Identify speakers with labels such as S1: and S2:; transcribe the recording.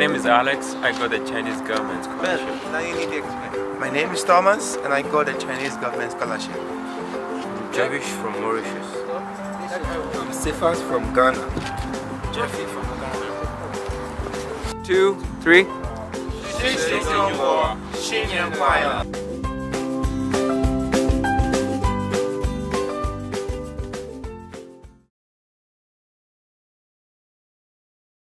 S1: name is Alex. I got the Chinese government scholarship.
S2: Now you need to explain. My name is Thomas and I got the Chinese government scholarship.
S1: Javish from Mauritius.
S2: I'm Cephas from Ghana.
S1: Jeffy from Ghana. 2, 3.
S2: 谢谢中国，新年快乐。